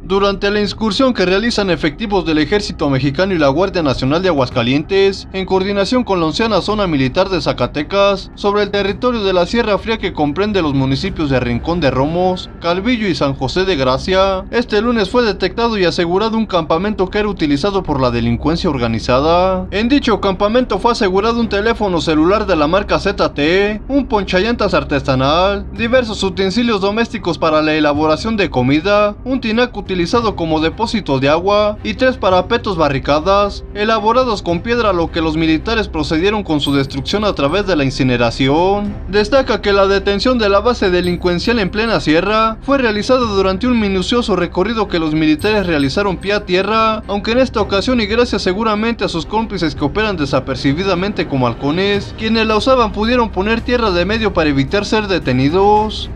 Durante la incursión que realizan efectivos del Ejército Mexicano y la Guardia Nacional de Aguascalientes, en coordinación con la 11ª Zona Militar de Zacatecas, sobre el territorio de la Sierra Fría que comprende los municipios de Rincón de Romos, Calvillo y San José de Gracia, este lunes fue detectado y asegurado un campamento que era utilizado por la delincuencia organizada. En dicho campamento fue asegurado un teléfono celular de la marca ZTE, un ponchallantas artesanal, diversos utensilios domésticos para la elaboración de comida, un tinaco utilizado como depósito de agua y 3 parapetos barricadas, elaborados con piedra, lo que los militares procedieron con su destrucción a través de la incineración. Destaca que la detención de la base delincuencial en plena sierra fue realizada durante un minucioso recorrido que los militares realizaron pie a tierra, aunque en esta ocasión y gracias seguramente a sus cómplices que operan desapercibidamente como halcones, quienes la usaban pudieron poner tierra de medio para evitar ser detenidos.